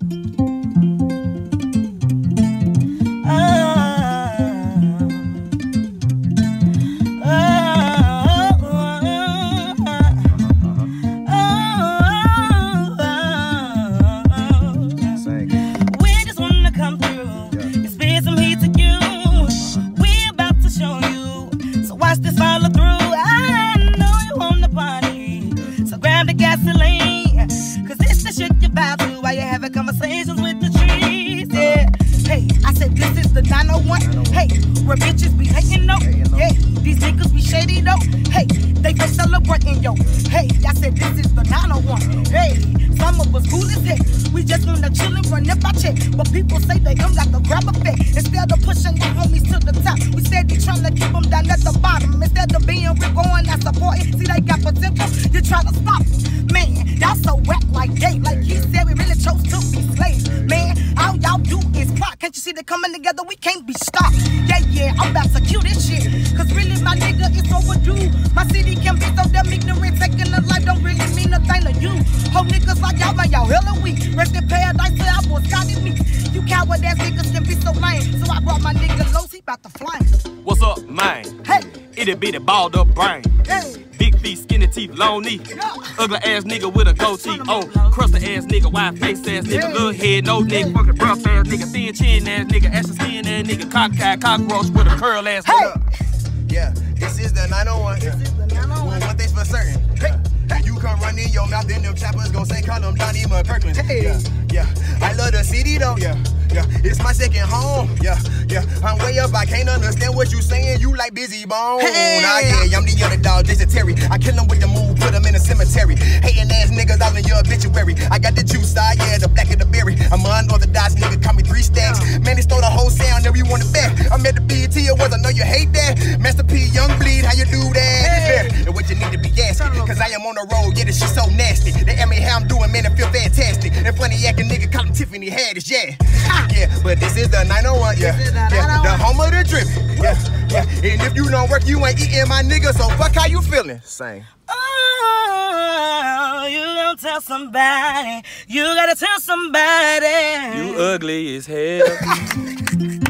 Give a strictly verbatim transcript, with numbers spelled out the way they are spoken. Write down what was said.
Conversations with the trees, yeah. Hey, I said this is the nine oh one. Hey, where bitches be hating though. Yeah, these niggas be shady though. Hey, they for celebrating yo. Hey, I said this is the nine oh one. Hey, some of us cool as heck. We just wanna chill and run up our check. But people say they don't like the grab effect. Instead of pushing the homies to the top, we said they trying to keep them down at the bottom. Instead of being real going and supporting, see they got potential, you try to stop them. Man, y'all so whack like gay. Like he said, we really chose to be slaves. Man, all y'all do is plot. Can't you see they coming together? We can't be stopped. Yeah, yeah, I'm about to cue this shit. Cause really, my nigga, it's overdue. My city can be so damn ignorant. Taking a life don't really mean a thing to you. Whole niggas like y'all, man, y'all hella weak. Rest in paradise till I was Scotty me. You coward ass niggas can be so lame. So I brought my nigga Los, he bout to flame. What's up, man? Hey. It'll be the balled up brain. Hey. Big feet, skinny teeth, long knee. Yeah. Ugly ass nigga with a goatee. Oh, crusty ass nigga, wide face ass nigga, yeah. Little head, no neck, fucking rough ass nigga, thin chin ass nigga, ashy skin ass nigga, cockeyed cockroach with a curl ass nigga. Hey. Yeah, this is the nine oh one. This is the nine oh one. One thing's for certain. Hey. When you come running your mouth, then them choppers gon' say call them Donnie McKirkland. Hey. Yeah, yeah. I love the city though. Yeah, yeah. It's my second home. Yeah, yeah. I'm way up. I can't understand what you saying. You like Busy Bone. Hey. Nah, yeah. I'm the underdog, Jason Terry. I kill him with the move, put him in a cemetery. Hating ass niggas all in your obituary. I got the juice side, yeah, the black of the berry. I'm an unorthodox nigga, call me three stacks. Man, they stole the whole sound, every one the back. I'm at the B E T Awards, I know you hate that. Master P, Young Bleed, how you do that? Hey. Yeah. And what you need to be asking, cause I am on the road, yeah, this shit so nasty. They ask me how I'm doing, man, I feel fantastic. And funny acting nigga, call him Tiffany Haddish, yeah. Yeah, but this is the nine oh one, yeah. Yeah, the home of the drippin', yeah, yeah. And if you don't work, you ain't eating my nigga, so fuck how you feeling. Sing. Oh, you gonna tell somebody. You gotta tell somebody. You ugly as hell.